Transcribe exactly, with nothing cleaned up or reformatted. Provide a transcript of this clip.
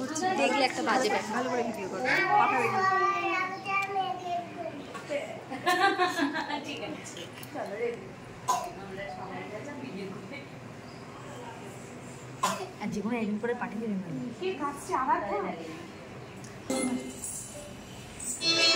করছি, দেখলে একটা বাজে ব্যাপার। ভালো করে ভিডিও করো, কথা বলি। ঠিক আছে, চলো রেডি। আমরা সবাই যাচ্ছি ভিডিও করতে। আর জীবনে একদিন করে পাঠিয়ে দেবেন। কি কাজটা আবার